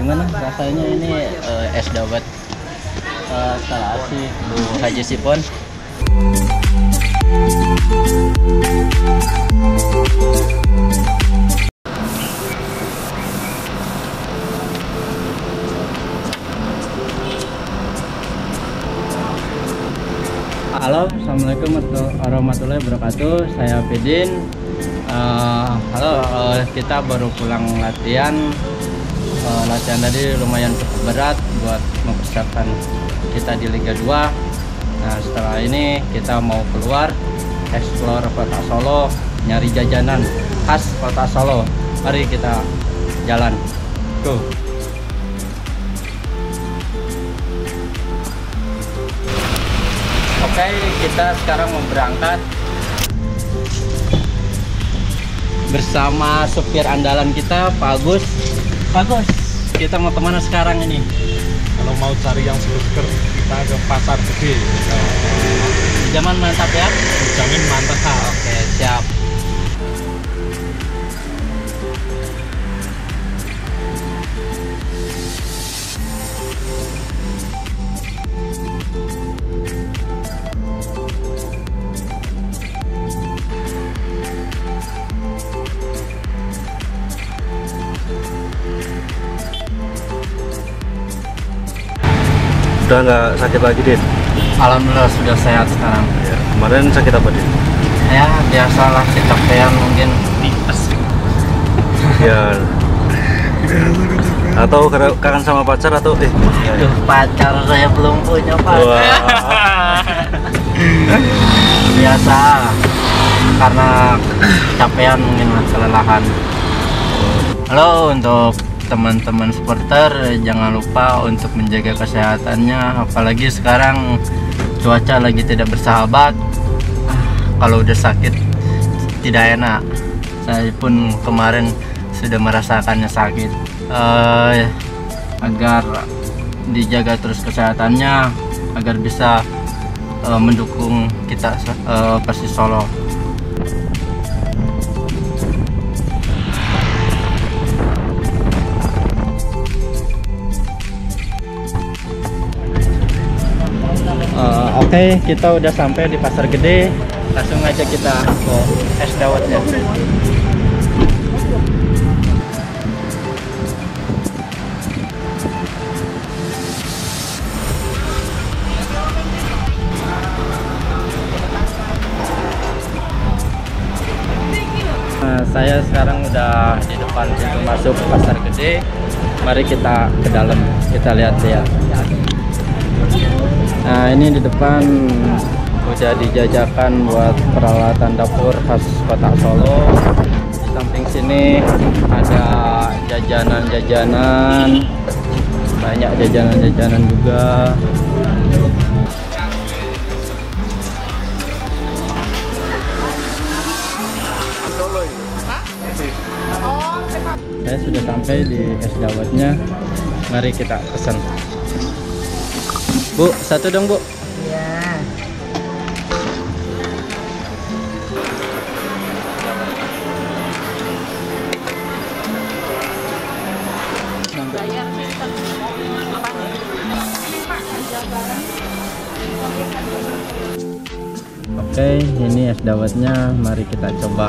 Gimana rasanya ini es dawet Talasi Bu Haji Sipon? Halo, assalamualaikum warahmatullahi wabarakatuh. Saya Fidin. Kita baru pulang latihan. Latihan tadi lumayan cukup berat buat mempersiapkan kita di Liga 2. Nah, setelah ini kita mau keluar explore kota Solo, nyari jajanan khas kota Solo. Mari kita jalan. Go. Oke, kita sekarang mau berangkat bersama supir andalan kita, Pak Agus. Pak Agus, kita mau kemana sekarang ini? Kalau mau cari yang seger, kita ke pasar gede. Jaman mantap ya? Jamin mantap. Oke, siap. Udah nggak sakit lagi, Din? Alhamdulillah sudah sehat sekarang. Ya, kemarin sakit apa, Din? Ya, biasalah kecapean mungkin. Tipes. Ya. Atau kangen sama pacar atau Aduh, pacar saya belum punya pacar. Wah. Biasa karena kecapean mungkin kelelahan. Halo untuk teman-teman supporter, jangan lupa untuk menjaga kesehatannya, apalagi sekarang cuaca lagi tidak bersahabat. Kalau udah sakit tidak enak. Saya pun kemarin sudah merasakannya sakit. Agar dijaga terus kesehatannya, agar bisa mendukung kita Persis Solo. Oke, kita udah sampai di pasar gede. Langsung aja kita ke es dawetnya. Saya sekarang udah di depan pintu masuk pasar gede. Mari kita ke dalam, kita lihat-lihat. Nah, ini di depan udah dijajakan buat peralatan dapur khas kota Solo. Di samping sini ada jajanan-jajanan, banyak jajanan-jajanan juga. Saya sudah sampai di es dawetnya. Mari kita pesan. Bu, satu dong, Bu. Ya. Oke, ini es dawetnya. Mari kita coba.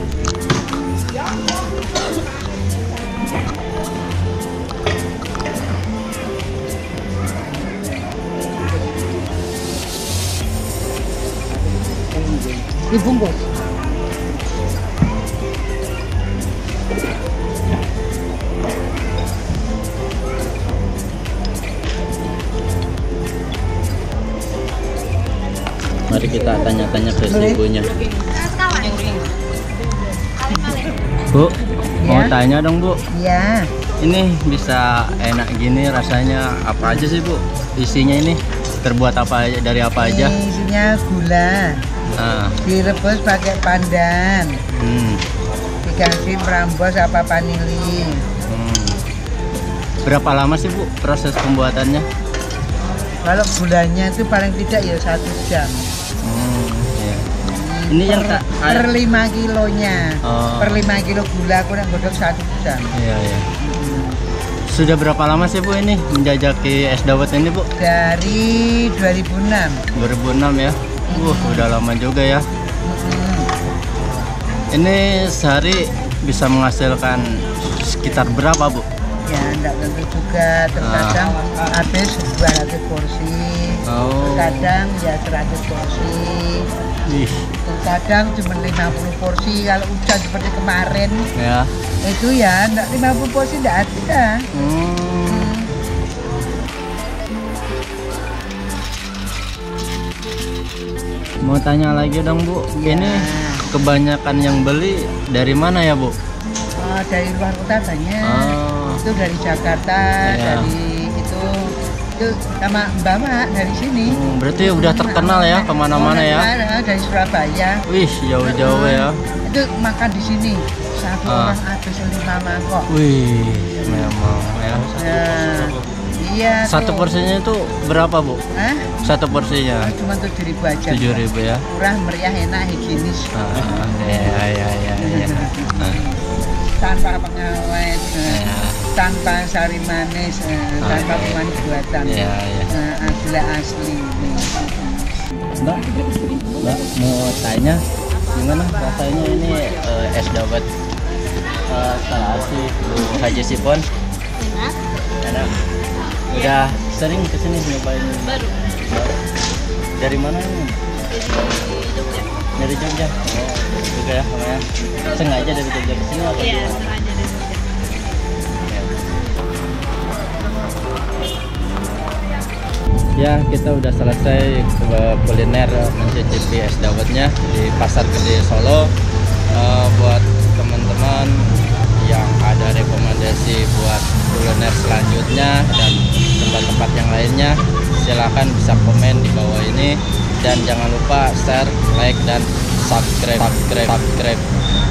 Dibungkus. Mari kita tanya-tanya ke ibunya. Bu, mau tanya dong, Bu. Ya. Ini bisa enak gini rasanya apa aja sih, Bu? Isinya ini terbuat apa aja, dari apa aja? Isinya gula. Nah, Direbus pakai pandan. Dikasih perambos apa vanili. Berapa lama sih, Bu, proses pembuatannya? Kalau gulanya itu paling tidak ya 1 jam. Iya. Ini yang tak per 5 kilonya. Oh. Per 5 kilo gula aku nak godok 1 jam. Iya, iya. Sudah berapa lama sih Bu ini menjajaki es dawet ini Bu? Dari 2006. 2006 ya. Udah lama juga ya. Ini sehari bisa menghasilkan sekitar berapa Bu? Ya enggak tentu juga, terkadang habis 200 porsi, terkadang ya 100 porsi, terkadang cuma 50 porsi. Kalau hujan seperti kemarin Ya. itu ya enggak 50 porsi enggak ada. Mau tanya lagi dong Bu, ini kebanyakan yang beli dari mana ya Bu? Dari luar kota banyak. Itu dari Jakarta, dari itu sama Mbak Mak dari sini. Berarti udah terkenal ya kemana-mana ya? Dari Surabaya. Wih, jauh-jauh ya. Itu makan di sini satu orang habis 5 mangkok. Wih, memang ya. Iya. Satu porsinya itu berapa Bu? Satu porsinya? Cuma 7.000 aja. 7.000 ya. Murah, meriah, enak, higienis. Ya. Tanpa pengawet, tanpa sari manis, tanpa pemanis buatan. Gula asli. Mbak mau tanya gimana rasanya ini es dawet instalasi Bu Haji Sipon? Enak. Udah sering kesini nyobain? Baru. Dari mana ini? Dari Jogja. Juga ya, namanya. Sengaja dari Jogja ke sini atau? Iya, sengaja dari Jogja. Ya, kita udah selesai kuliner mencicipi es dawetnya di Pasar Gede Solo. Buat teman-teman yang ada rekomendasi buat kuliner selanjutnya dan tempat-tempat yang lainnya, silahkan bisa komen di bawah ini, dan jangan lupa share, like, dan subscribe.